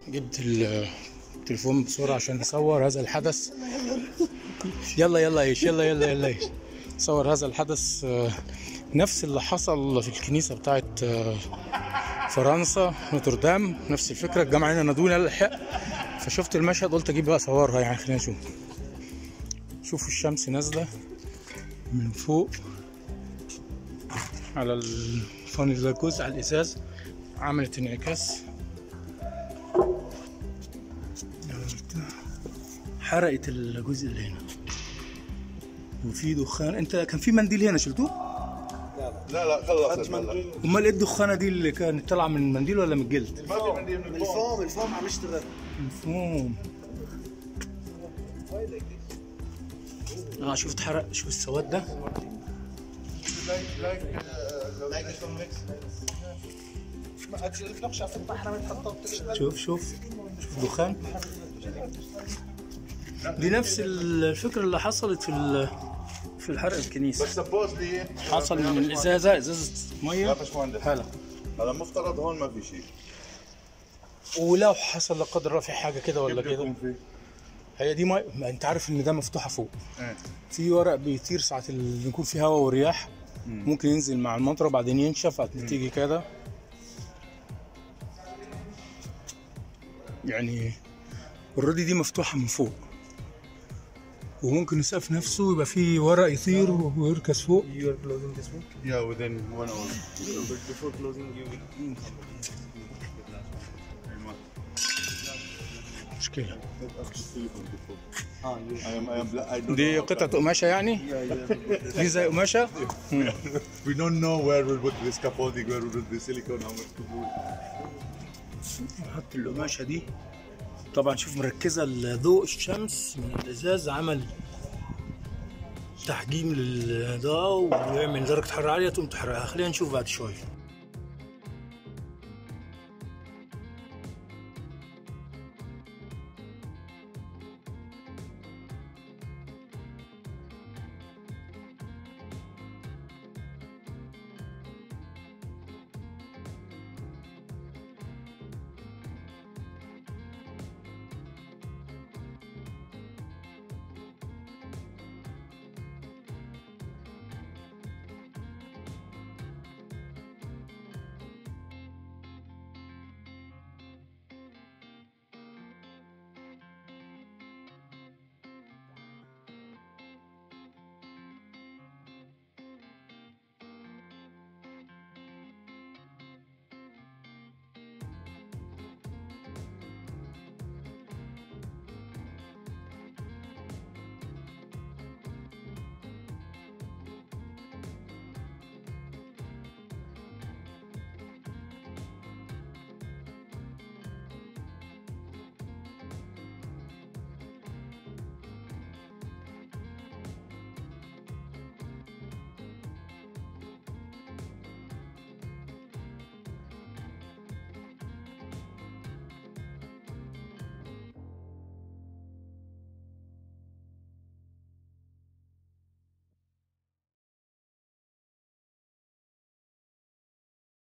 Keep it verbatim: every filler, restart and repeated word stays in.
جبت التليفون بسرعة عشان نصور هذا الحدث. يلا يلا ايش يلا يلا يلا ايش صور هذا الحدث، نفس اللي حصل في الكنيسة بتاعت فرنسا نوتردام، نفس الفكرة. الجامعة هنا نادوني الحق، فشفت المشهد قلت اجيب بقى اصورها. يعني خلينا نشوف. شوفوا الشمس نازلة من فوق على الفانيلا، الجزء على الازاز عملت انعكاس، حرقت الجزء اللي هنا وفي دخان. انت كان في منديل هنا شلتوه؟ لا لا خلص. امال ايه الدخانه دي اللي كانت طالعه من المنديل ولا من الجلد؟ ما في منديل، من الفوم. الفوم عم يشتغل. الفوم. اه شوف اتحرق، شوف السواد ده. شوف شوف شوف دخان. دي نفس الفكرة اللي حصلت في في الحرق الكنيسة. بس سبوزلي حصل من الازازة، ازازة مية. لا باشمهندس، هلا هذا مفترض هون ما في شيء، ولو حصل لا قدر الله في حاجة كده ولا كده، هي دي مي. ما انت عارف ان ده مفتوحة فوق. اه. في ورق بيطير ساعة اللي يكون في هواء ورياح، مم. ممكن ينزل مع المطرة بعدين ينشف، تيجي كده. يعني اوريدي دي مفتوحة من فوق، وممكن السقف نفسه يبقى فيه ورق يطير ويركز فوق. You are closing this one? Yeah, within one hour. But before closing you will مشكلة. دي قطعة قماشة يعني؟ دي زي قماشة؟ We don't know where we'll put the scaffolding, where we'll put the silicone, how much to do. نحط القماشة دي. طبعا شوف مركزة الضوء الشمس من الإزاز، عمل تحجيم للإضاءة ويعمل درجة حرارة عالية تقوم تحرقها. خلينا نشوف بعد شوية.